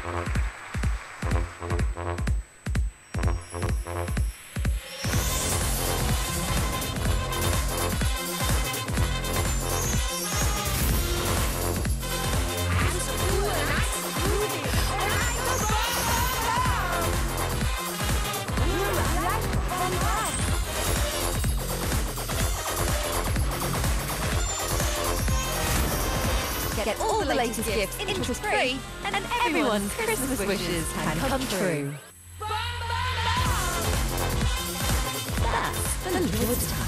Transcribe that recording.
Get all the latest gifts interest-free, and everyone's Christmas wishes can come true. That's the Littlewoods time.